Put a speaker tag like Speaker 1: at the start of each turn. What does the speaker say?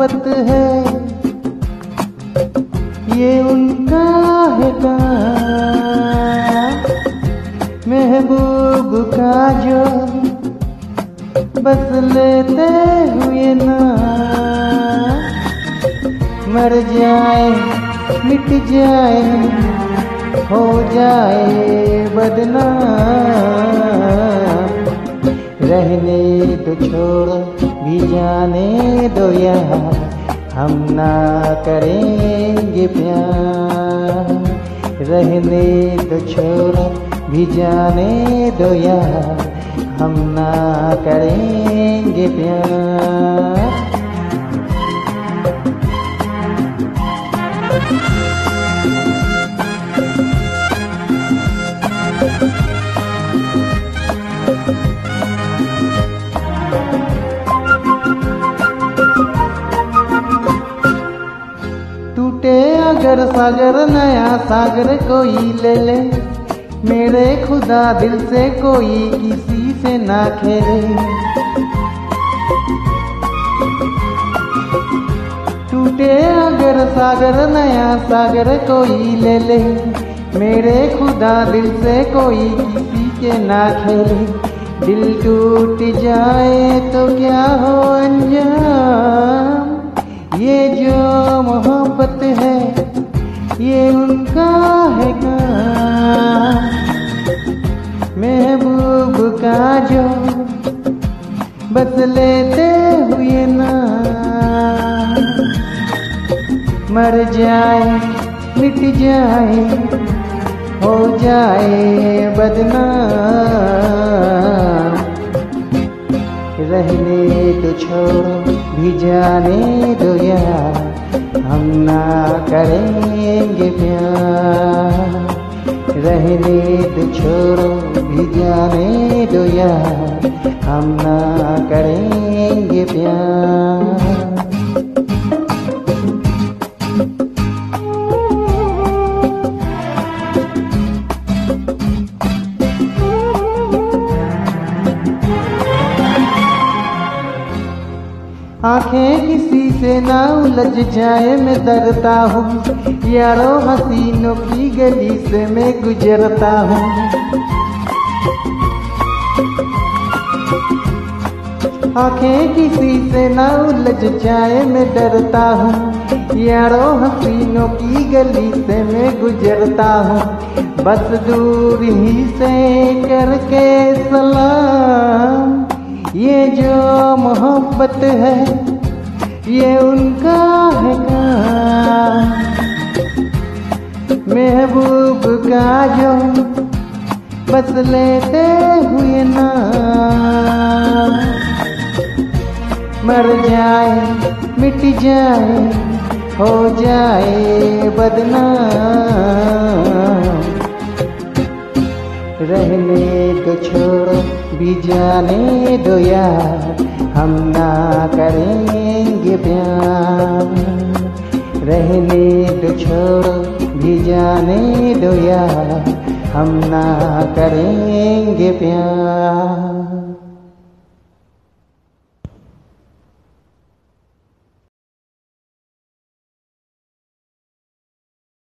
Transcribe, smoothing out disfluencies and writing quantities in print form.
Speaker 1: मोहब्बत है ये उनका है काम। महबूब का जो बस लेते हुए ना मर जाए मिट जाए हो जाए बदनाम। रहने तो छोड़ भी जाने दो यार हम ना करेंगे प्यार। रहने तो छोड़ भी जाने दो यार हम ना करेंगे प्यार। टूटे अगर सागर नया सागर कोई ले ले मेरे खुदा दिल से कोई किसी से ना खेले। टूटे अगर सागर नया सागर कोई ले ले मेरे खुदा दिल से कोई किसी के ना खेले। दिल टूट जाए तो क्या हो अंजाम। ये जो मोहब्बत है ये उनका है काम। महबूब का जो बस लेते हुए ना मर जाए मिट जाए हो जाए बदनाम। रहने तो छोड़ो भी जाने दो यार हम ना करेंगे प्यार। रहने तो छोड़ो भी जाने दो यार हम ना करेंगे प्यार। आंखें किसी से ना उलझ जाए मैं डरता हूँ यारों हसीनों की गली से मैं गुजरता हूँ। आंखें किसी से ना उलझ जाए मैं डरता हूँ यारों हसीनों की गली से मैं गुजरता हूँ। बस दूर ही से करके सलाम। ये जो मोहब्बत है ये उनका है काम। महबूब का जो बस लेते हुए ना मर जाए मिट जाए हो जाए बदनाम। रहने तो छोड़ो भी जाने दो यार हम ना करेंगे प्यार। रहने तो छोड़ो भी जाने दो यार हम ना करेंगे प्यार।